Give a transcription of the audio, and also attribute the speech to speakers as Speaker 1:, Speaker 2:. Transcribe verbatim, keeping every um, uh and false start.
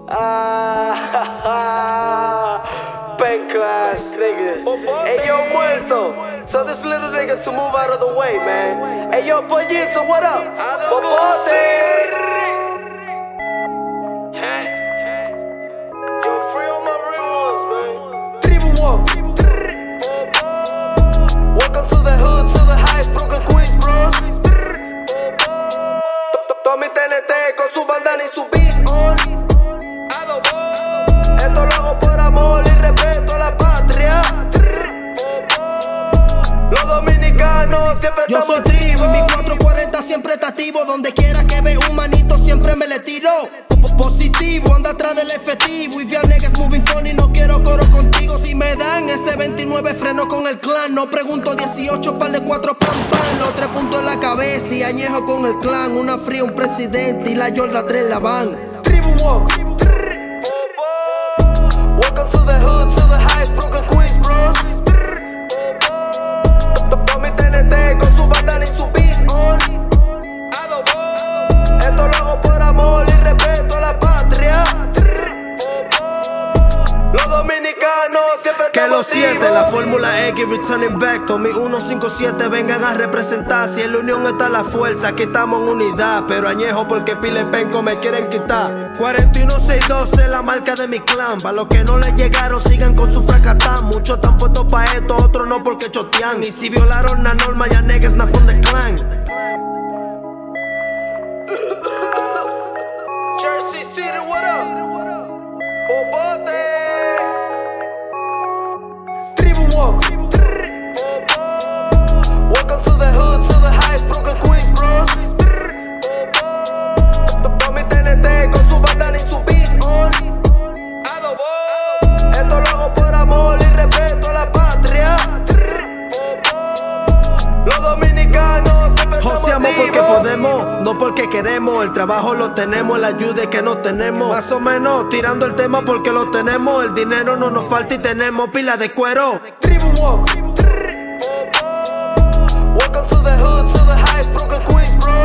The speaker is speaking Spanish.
Speaker 1: Ah, penca ass niggas. Hey yo, muerto. So this little nigga to move out of the way, man. Hey yo, Pollito, what up? Popote. Yo, free all my real ones, man. Tribu walk. Welcome to the hood, to the highest Brooklyn Queens, bros. Tommy T N T con su bandana y su beat on. Esto lo hago por amor y respeto a la patria. Los dominicanos siempre
Speaker 2: Yo
Speaker 1: estamos
Speaker 2: soy Tribu y mi cuatro cuarenta siempre está activo. Donde quiera que ve un manito siempre me le tiro. Positivo, anda atrás del efectivo. Y vi a niggas moving funny, no quiero coro contigo. Si me dan ese veintinueve freno con el clan. No pregunto dieciocho, par de cuatro pam pam. Los tres puntos en la cabeza y añejo con el clan. Una fría, un presidente y la Jordan tres la van.
Speaker 1: Tribu walk. Welcome to the hood, to the highest Brooklyn Queens, bros. Tommy T N T con su bandana y su beat on. Esto lo hago por amor y respeto a la patria. Los dominicanos siempre
Speaker 2: Que
Speaker 1: estamos
Speaker 2: los siete,
Speaker 1: activos.
Speaker 2: la Fórmula X returning back. Tommy ciento cincuenta y siete vengan a representar. Si en la unión está la fuerza, aquí estamos en unidad. Pero añejo porque pile penco me quieren quitar. Cuarenta y uno seiscientos doce, la marca de mi clan. Para los que no les llegaron, sigan con su fracatán. Muchos están puestos pa' esto, otros no porque chotean. Y si violaron la norma, ya niggas na from the clan.
Speaker 1: Jersey City, what up? Popote. Tribu walk. Welcome to the hood, to the highest Brooklyn Queens, bros. Tommy T N T con su bandana y su beat on. Esto lo hago por amor y respeto a la patria. Los dominicanos siempre
Speaker 2: Joseamos
Speaker 1: estamos
Speaker 2: porque
Speaker 1: activos.
Speaker 2: podemos, no porque queremos. El trabajo lo tenemos, la ayuda es que no tenemos. Más o menos tirando el tema porque lo tenemos. El dinero no nos falta y tenemos pila de cuero.
Speaker 1: Tribu walk. Welcome to the hood, to the highest Brooklyn Queens, bro.